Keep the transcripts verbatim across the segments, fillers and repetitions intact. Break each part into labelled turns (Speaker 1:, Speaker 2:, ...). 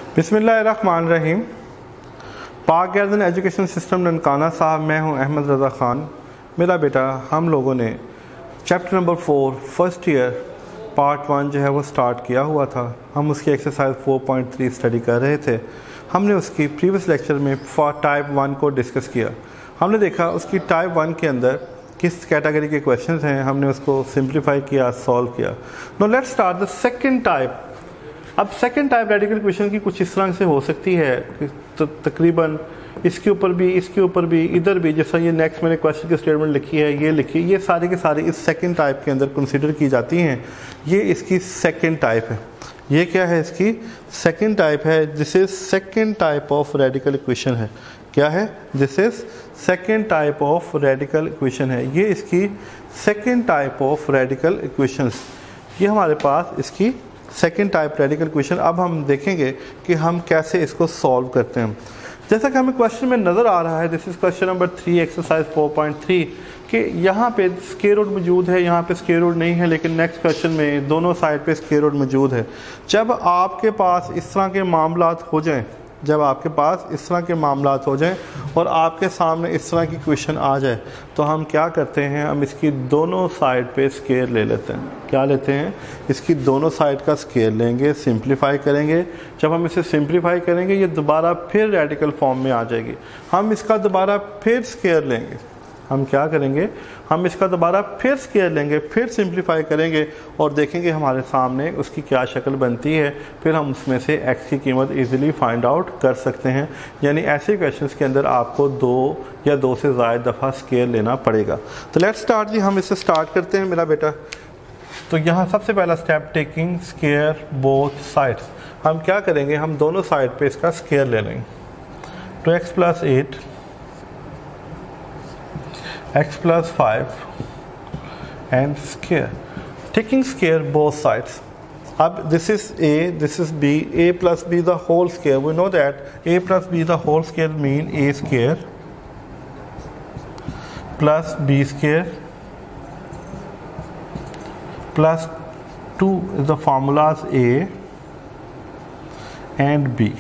Speaker 1: बिस्मिल्लाहिर्रहमानिर्रहीम। पाक garden education system Nankana साहब, मैं हूं अहमद रज़ा ख़ान। मेरा बेटा, हम लोगों ने chapter number four first year part one जो है वो स्टार्ट किया हुआ था। हम उसकी exercise four point three study कर रहे थे। हमने उसकी प्रीवियस लेक्चर में टाइप वन को डिस्कस किया। हमने देखा उसकी टाइप वन के अंदर किस कैटेगरी के क्वेश्चंस हैं, हमने उसको सिंप्लीफाई किया, सॉल्व किया। No let's start the second type. अब सेकंड टाइप रेडिकल क्वेश्चन की कुछ इस तरह से हो सकती है कि तो तकरीबन इसके ऊपर भी, इसके ऊपर भी, इधर भी, जैसा ये नेक्स्ट मैंने क्वेश्चन की स्टेटमेंट लिखी है, ये लिखी, ये सारी के सारी इस सेकंड टाइप के अंदर कंसीडर की जाती हैं। ये इसकी सेकंड टाइप है। ये क्या है? इसकी सेकंड टाइप है। This is second type of radical equation है। क्या है? This is second type of radical equation है। ये इसकी second type of radical equations, ये हमारे पास इसकी सेकेंड टाइप रेडिकल क्वेश्चन। अब हम देखेंगे कि हम कैसे इसको सॉल्व करते हैं। जैसा कि हमें क्वेश्चन में नज़र आ रहा है, this is question number three exercise four point three, कि यहाँ पे स्क्वायर रूट मौजूद है, यहाँ पे स्क्वायर रूट नहीं है, लेकिन नेक्स्ट क्वेश्चन में दोनों साइड पे स्क्वायर रूट मौजूद है। जब आपके पास इस तरह के मामलात हो जाएं, जब आपके पास इस तरह के मामलात हो जाएं और आपके सामने इस तरह की क्वेश्चन आ जाए, तो हम क्या करते हैं? हम इसकी दोनों साइड पे स्क्वायर ले लेते हैं। क्या लेते हैं? इसकी दोनों साइड का स्क्वायर लेंगे, सिंप्लीफाई करेंगे। जब हम इसे सिंप्लीफाई करेंगे, ये दोबारा फिर रेडिकल फॉर्म में आ जाएगी। हम इसका दोबारा फिर स्क्वायर लेंगे। हम क्या करेंगे? हम इसका दोबारा फिर स्क्वायर लेंगे, फिर सिंप्लीफाई करेंगे और देखेंगे हमारे सामने उसकी क्या शक्ल बनती है। फिर हम उसमें से x की कीमत इजीली फाइंड आउट कर सकते हैं। यानी ऐसे क्वेश्चंस के अंदर आपको दो या दो से ज़्यादा दफ़ा स्क्वायर लेना पड़ेगा। तो लेट्स स्टार्ट जी, हम इससे स्टार्ट करते हैं मेरा बेटा। तो यहाँ सबसे पहला step, taking square both sides. हम क्या करेंगे? हम दोनों साइड पे इसका स्क्वायर ले लेंगे। Two x plus eight, x plus five and square, taking square both sides. अब this is a, this is b, a plus b the whole square. We know that a plus b the whole square mean a square plus b square plus two is the formulas a and b.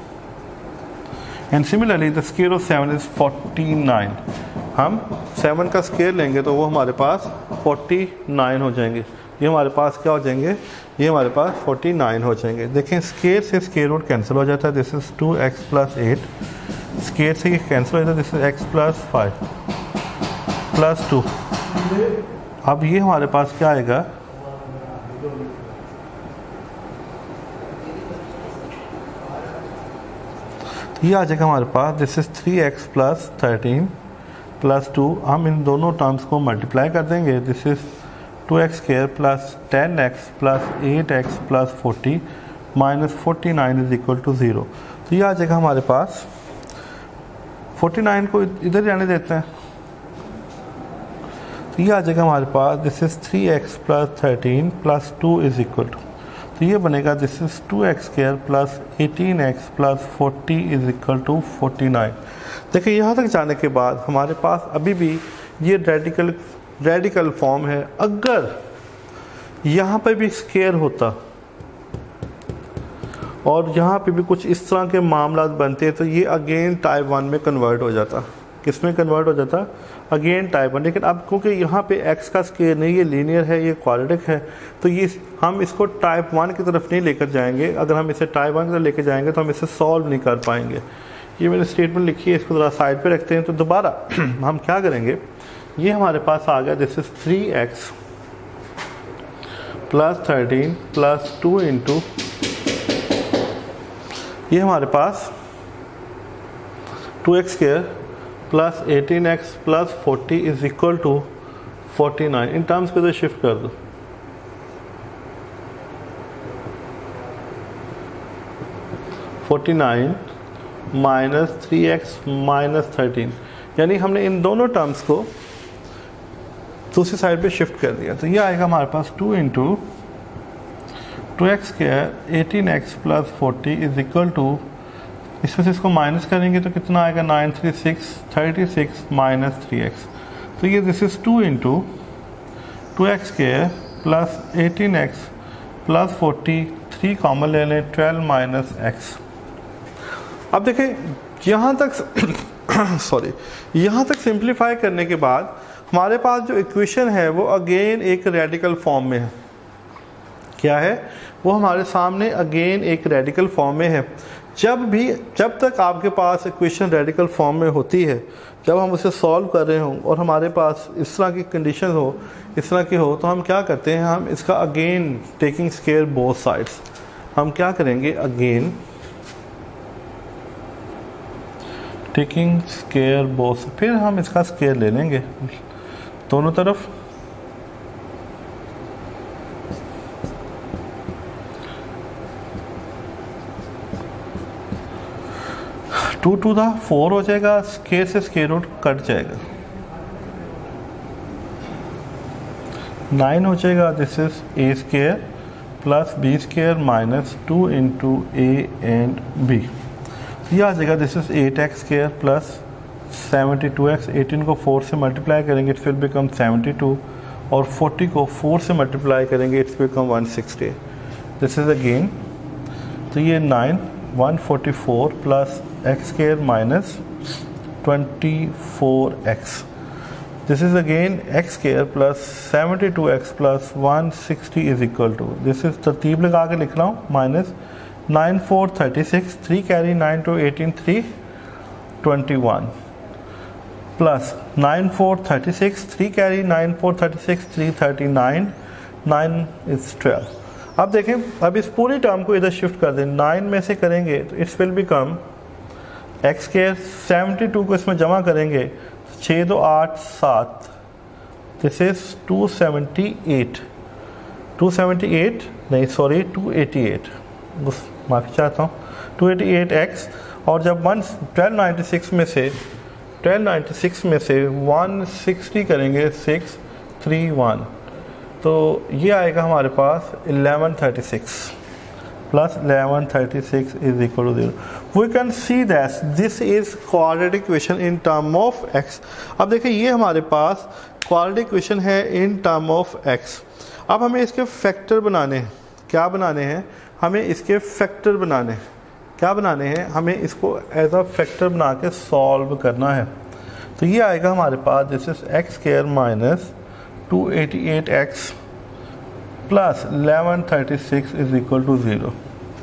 Speaker 1: And similarly the square of seven is forty-nine. हम seven का square लेंगे तो वो हमारे पास forty nine हो जाएंगे। ये हमारे पास क्या हो जाएंगे? ये हमारे पास फोर्टी नाइन हो जाएंगे। देखें, स्क्वायर से स्क्वायर रूट कैंसिल हो जाता है। This is two x plus eight, square से ये कैंसिल हो जाता है। This is x plus five plus two. अब ये हमारे पास क्या आएगा? तो ये आ जाएगा हमारे पास, this is three x plus thirteen plus two. हम इन दोनों टर्म्स को मल्टीप्लाई कर देंगे। This is two x square plus ten x plus eight x plus forty minus forty nine is equal to zero. तो ये आ जाएगा हमारे पास, फोर्टी नाइन को इधर जाने देते हैं, तो ये आ जाएगा हमारे पास, this is three x plus thirteen plus two is equal to, तो ये बनेगा this is two x square plus eighteen x plus forty is equal to forty nine. देखिए, यहाँ तक जाने के बाद हमारे पास अभी भी ये रेडिकल रेडिकल फॉर्म है। अगर यहाँ पे भी स्क्वायर होता और यहाँ पे भी कुछ इस तरह के मामला बनते तो ये अगेन टाइप वन में कन्वर्ट हो जाता। किस में कन्वर्ट हो जाता? Again type one. लेकिन अब क्योंकि यहाँ पे x का स्क्वायर नहीं, ये लीनियर है, ये क्वाड्रेटिक है, तो ये हम इसको टाइप वन की तरफ नहीं लेकर जाएंगे। अगर हम इसे टाइप वन की तरफ लेकर जाएंगे तो हम इसे सॉल्व नहीं कर पाएंगे। ये मैंने स्टेटमेंट लिखी है, इसको ज़रा साइड पे रखते हैं। तो दोबारा हम क्या करेंगे? ये हमारे पास आ गया, this is three x plus thirteen plus two into, ये हमारे पास two x square plus eighteen x plus forty is equal to forty nine. इन टर्म्स को इधर शिफ्ट कर दो। Forty nine minus three x minus thirteen, यानी हमने इन दोनों टर्म्स को दूसरी साइड पे शिफ्ट कर दिया। तो ये आएगा हमारे पास two into two x square eighteen x plus forty is equal to, इसमें से इसको माइनस करेंगे तो कितना आएगा? Nine three six thirty six minus three x. तो ये this is two into two x square plus eighteen x plus forty, three common ले लें, ट्वेल्व माइनस एक्स। अब देखें यहाँ तक सॉरी यहाँ तक सिंप्लीफाई करने के बाद हमारे पास जो इक्वेशन है वो अगेन एक रेडिकल फॉर्म में है। क्या है वो हमारे सामने अगेन एक रेडिकल फॉर्म में है। जब भी जब तक आपके पास इक्वेशन रेडिकल फॉर्म में होती है, जब हम उसे सॉल्व कर रहे हों और हमारे पास इस तरह की कंडीशन हो, इस तरह की हो, तो हम क्या करते हैं, हम इसका again taking square both sides, हम क्या करेंगे अगेन टेकिंग स्केयर बोथ, फिर हम इसका स्केयर ले लेंगे दोनों तरफ। टू टू द फोर हो जाएगा, स्केयर से स्केयर रूट कट जाएगा, नाइन हो जाएगा। This is a square plus b square minus two into a and b, ये आ जाएगा। This is eight x square plus seventy two x, eighteen को फोर से मल्टीप्लाई करेंगे its will become seventy two, और forty को four से multiply करेंगे its become one sixty. This is again, तो ये nine one forty four plus x square minus twenty four x, this is again x square plus seventy two x plus one sixty is equal to, this is तरतीब लगा के लिख रहा हूँ, minus nine four thirty six, three carry nine two eighteen, three twenty one plus nine four thirty six, three carry nine four thirty six, three thirty nine, nine is twelve. अब देखें, अब इस पूरी टर्म को इधर shift कर दें, nine में से करेंगे तो it's will become x square, seventy two को इसमें जमा करेंगे, छः दो आठ सात, this is two seventy eight, two seventy eight नहीं सॉरी टू एटी एट, माफ़ी चाहता हूँ, टू एटी एट एक्स, और जब वन ट्वेल्व नाइन्टी सिक्स में से ट्वेल्व नाइन्टी सिक्स में से वन सिक्सटी करेंगे सिक्स थ्री वन, तो ये आएगा हमारे पास eleven thirty six plus eleven thirty six is equal to zero. We can see that this is quadratic equation in term of x. अब देखिए ये हमारे पास क्वाड्रेटिक इक्वेशन है इन टर्म ऑफ एक्स। अब हमें इसके फैक्टर बनाने हैं, क्या बनाने हैं, हमें इसके फैक्टर बनाने हैं, क्या बनाने हैं, हमें इसको एज अ फैक्टर बना के सॉल्व करना है। तो ये आएगा हमारे पास, this is x square minus two eighty eight x plus eleven thirty six is equal to zero.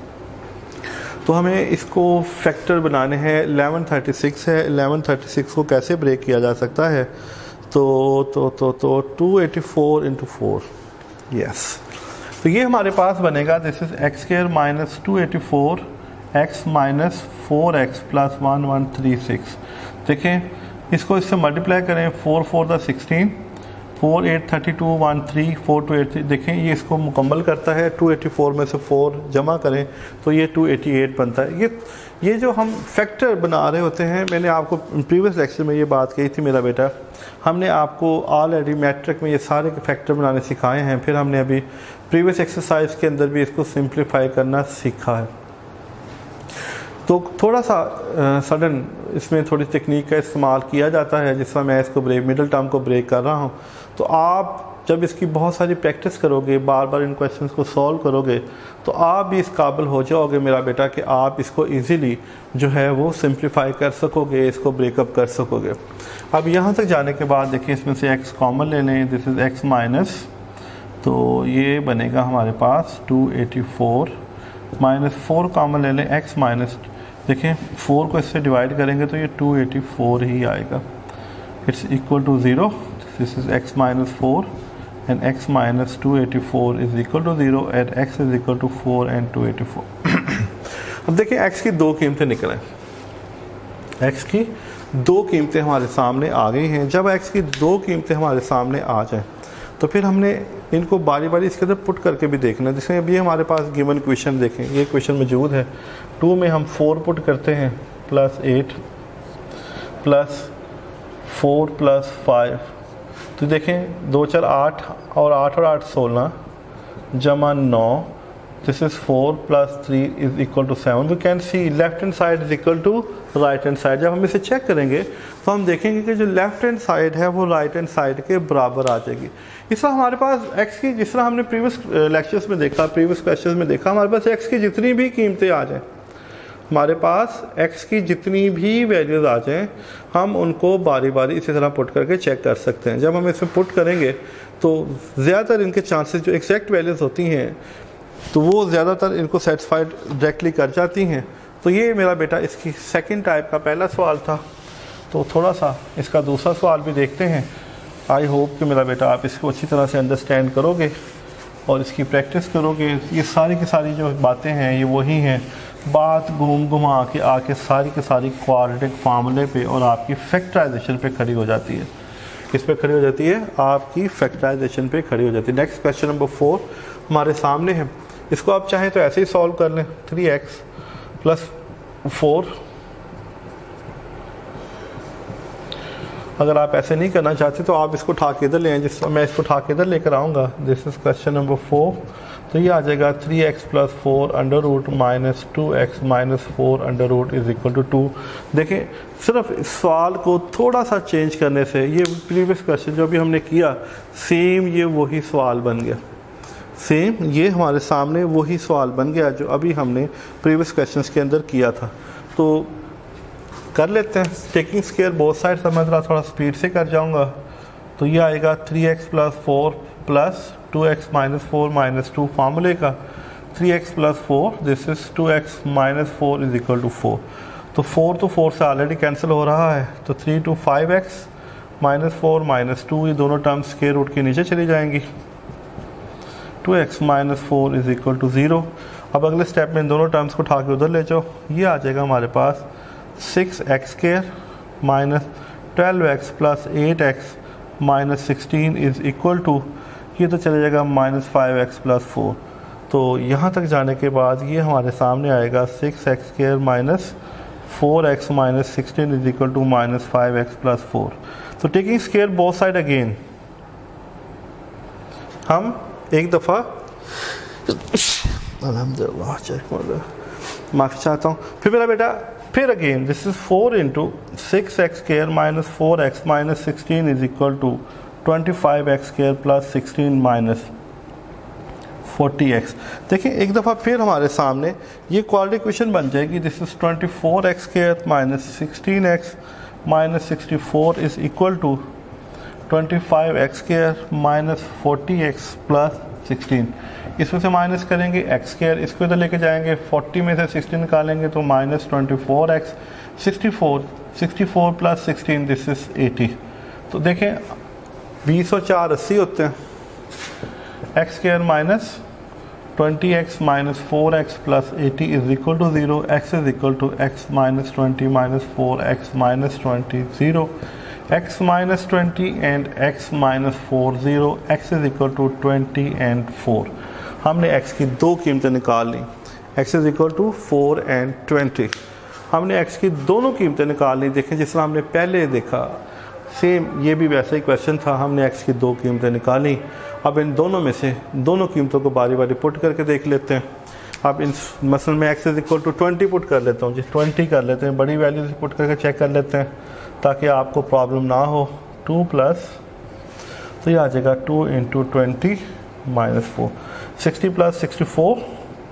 Speaker 1: तो हमें इसको फैक्टर बनाने हैं, इलेवन थर्टी सिक्स है, इलेवन थर्टी सिक्स को कैसे ब्रेक किया जा सकता है, तो तो तो तो two eighty four into four, yes. तो ये हमारे पास बनेगा, this is x square minus two eighty four x minus four x plus one one three six. देखें इसको इससे मल्टीप्लाई करें, four four the sixteen, four eight thirty two one three four two eight three, देखें ये इसको मुकम्मल करता है। टू एटी फोर में से फोर जमा करें तो ये टू एटी एट बनता है। ये ये जो हम फैक्टर बना रहे होते हैं, मैंने आपको प्रीवियस लेक्चर में ये बात कही थी मेरा बेटा, हमने आपको ऑलरेडी मैट्रिक में ये सारे के फैक्टर बनाने सिखाए हैं, फिर हमने अभी प्रीवियस एक्सरसाइज के अंदर भी इसको सिंप्लीफाई करना सीखा है। तो थोड़ा सा सडन इसमें थोड़ी टेक्निक का इस्तेमाल किया जाता है, जिस तरह मैं इसको ब्रेक मिडिल टर्म को ब्रेक कर रहा हूँ। तो आप जब इसकी बहुत सारी प्रैक्टिस करोगे, बार बार इन क्वेश्चंस को सॉल्व करोगे, तो आप भी इस काबिल हो जाओगे मेरा बेटा कि आप इसको इजीली जो है वो सिंप्लीफाई कर सकोगे, इसको ब्रेकअप कर सकोगे। अब यहाँ तक जाने के बाद देखिए इसमें से x कॉमन ले लें, दिस इज़ x माइनस, तो ये बनेगा हमारे पास two eighty four minus four common ले लें, x माइनस, देखें फोर को इससे डिवाइड करेंगे तो ये टू एटी फोर ही आएगा, it's equal to zero. This is x minus four and x minus two eighty four is equal to zero and x is equal to four and two eighty four. अब देखिए x की दो कीमतें निकलें, x की दो कीमतें हमारे सामने आ गई हैं। जब x की दो कीमतें हमारे सामने आ जाएं तो फिर हमने इनको बारी बारी इसके अंदर पुट करके भी देखना है। जैसे अभी हमारे पास गिवन क्वेश्चन देखें, ये क्वेश्चन मौजूद है, टू में हम फोर पुट करते हैं, plus eight plus four plus five, तो देखें दो चार आठ और आठ और आठ सोलह जमा नौ, this is four plus three is equal to seven. We can see left hand side is equal to right hand side. जब हम इसे चेक करेंगे तो हम देखेंगे कि जो लेफ्ट हैंड साइड है वो राइट हैंड साइड के बराबर आ जाएगी। इस तरह हमारे पास x की, जिस तरह हमने प्रीवियस लेक्चर्स में देखा, प्रीवियस क्वेश्चंस में देखा, हमारे पास x की जितनी भी कीमतें आ जाएं, हमारे पास x की जितनी भी वैल्यूज़ आ जाएं हम उनको बारी बारी इसी तरह पुट करके चेक कर सकते हैं। जब हम इसमें पुट करेंगे तो ज़्यादातर इनके चांसेस जो एग्जैक्ट वैल्यूज़ होती हैं तो वो ज़्यादातर इनको सेटिस्फाइड डायरेक्टली कर जाती हैं। तो ये मेरा बेटा इसकी सेकंड टाइप का पहला सवाल था। तो थोड़ा सा इसका दूसरा सवाल भी देखते हैं। आई होप कि मेरा बेटा आप इसको अच्छी तरह से अंडरस्टैंड करोगे और इसकी प्रैक्टिस करोगे। ये सारी की सारी जो बातें हैं ये वही हैं, बात घूम घुमा के आके सारी की सारी क्वाड्रेटिक फार्मूले पे और आपकी फैक्टराइजेशन पे खड़ी हो जाती है। किस पे खड़ी हो जाती है? आपकी फैक्टराइजेशन पे खड़ी हो जाती है। नेक्स्ट क्वेश्चन नंबर फोर हमारे सामने है। इसको आप चाहें तो ऐसे ही सॉल्व कर लें, थ्री एक्स प्लस फोर। अगर आप ऐसे नहीं करना चाहते तो आप इसको उठा के इधर ले आएँ, जिस मैं इसको उठा के इधर लेकर आऊँगा। This is question number four. तो ये आ जाएगा three x plus four under root minus two x minus four under root is equal to two. देखें सिर्फ सवाल को थोड़ा सा चेंज करने से ये प्रीवियस क्वेश्चन जो भी हमने किया सेम ये वही सवाल बन गया। सेम ये हमारे सामने वही सवाल बन गया जो अभी हमने प्रीवियस क्वेश्चंस के अंदर किया था। तो कर लेते हैं टेकिंग स्केयर बोथ साइड। मैं ज़रा थोड़ा स्पीड से कर जाऊंगा। तो ये आएगा three x plus four plus two x minus four minus two फार्मूले का three x plus four this is two x minus four is equal to four. तो फोर तो फोर से ऑलरेडी कैंसिल हो रहा है। तो three two five x minus four minus two ये दोनों टर्म्स स्क्वायर रूट के नीचे चली जाएंगी। Two x minus four is equal to zero. अब अगले स्टेप में इन दोनों टर्म्स को उठा के उधर ले जाओ। ये आ जाएगा हमारे पास six x square minus twelve x plus eight x minus sixteen is equal to ये तो चले जाएगा minus five x plus four. तो यहाँ तक जाने के बाद ये हमारे सामने आएगा six x square minus four x minus sixteen is equal to minus five x plus four. तो taking square both side again हम एक दफ़ा अल्हम्दुलिल्लाह माफ़ी चाहता हूँ। फिर मेरा बेटा फिर again this is four into six x square minus four x minus sixteen is equal to twenty five x square plus sixteen minus forty x. देखिए एक दफ़ा फिर हमारे सामने ये क्वाड्रेटिक इक्वेशन बन जाएगी। This is twenty four x square minus sixteen x minus sixty four is equal to twenty five x square minus forty x plus sixteen. इसमें से माइनस करेंगे एक्स स्क्वायर, इसको इधर लेके जाएंगे, फोर्टी में से सिक्सटीन निकालेंगे तो minus twenty four x sixty four sixty four plus sixteen this is eighty. तो देखें बीस और चार अस्सी होते हैं। X square minus twenty x minus four x plus eighty is equal to zero. X is equal to x minus twenty minus four x minus twenty zero. x minus twenty and x minus four zero x is equal to twenty and four। हमने x की दो कीमतें निकाल ली, x is equal to four and twenty। हमने x की दोनों कीमतें निकाल ली। देखें जिस तरह हमने पहले देखा सेम ये भी वैसा ही क्वेश्चन था। हमने x की दो कीमतें निकाली। अब इन दोनों में से दोनों कीमतों को बारी बारी पुट करके देख लेते हैं। अब इन मसलन में x is equal to twenty put कर लेता हूँ जी, ट्वेंटी कर लेते हैं, बड़ी वैल्यू से पुट करके चेक कर लेते हैं ताकि आपको प्रॉब्लम ना हो। टू प्लस तो ये आ जाएगा two into twenty minus four, sixty plus sixty four,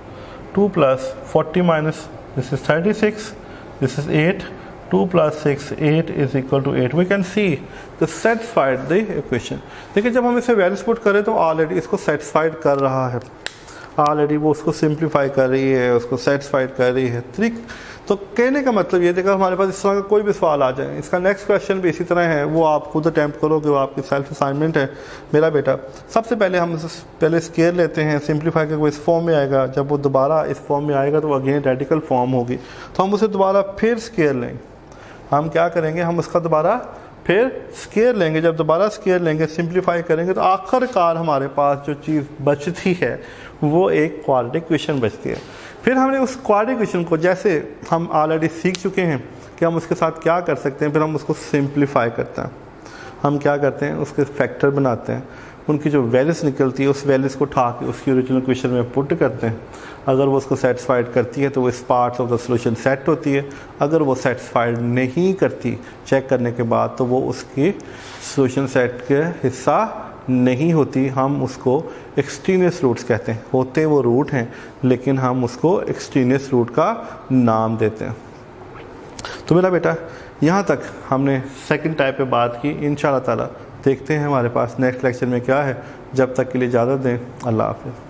Speaker 1: two plus forty minus this is thirty six, this is eight, two plus six eight is equal to eight. We can see the satisfied the equation. देखिए जब हम इसे values put करें तो already इसको satisfied कर रहा है, ऑलरेडी वो उसको सिंप्लीफाई कर रही है, उसको सेटिस्फाइड कर रही है। ठीक, तो कहने का मतलब ये देखा हमारे पास इस तरह का कोई भी सवाल आ जाए, इसका नेक्स्ट क्वेश्चन भी इसी तरह है, वो आप खुद अटैम्प्ट करोगे, वो आपकी सेल्फ असाइनमेंट है मेरा बेटा। सबसे पहले हम पहले स्केयर लेते हैं, सिंप्लीफाई करके वो इस फॉर्म में आएगा। जब वो दोबारा इस फॉर्म में आएगा तो अगेन रेडिकल फॉर्म होगी, तो हम उसे दोबारा फिर स्केयर लेंगे। हम क्या करेंगे, हम उसका दोबारा फिर स्केयर लेंगे। जब दोबारा स्केयर लेंगे, सिंप्लीफाई करेंगे, तो आखिरकार हमारे पास जो चीज़ बचती है वो एक क्वाड्रेटिक इक्वेशन बचती है। फिर हमने उस क्वाड्रेटिक इक्वेशन को, जैसे हम ऑलरेडी सीख चुके हैं कि हम उसके साथ क्या कर सकते हैं, फिर हम उसको सिंप्लीफाई करते हैं। हम क्या करते हैं, उसके फैक्टर बनाते हैं, उनकी जो वैल्यूज निकलती है उस वैल्यूज को उठा के उसकी ओरिजिनल इक्वेशन में पुट करते हैं। अगर वो उसको सेटिस्फाइड करती है तो वो इस parts of the solution set होती है। अगर वो सेटिस्फाइड नहीं करती चेक करने के बाद, तो वो उसकी सोल्यूशन सेट के हिस्सा नहीं होती हम उसको एक्सट्रीनियस रूट्स कहते हैं। होते वो रूट हैं लेकिन हम उसको एक्सट्रीनियस रूट का नाम देते हैं। तो मेरा बेटा यहाँ तक हमने सेकंड टाइप पे बात की। इंशाअल्लाह ताला देखते हैं हमारे पास नेक्स्ट लेक्चर में क्या है। जब तक के लिए इजाज़त दें, अल्लाह हाफ़िज़।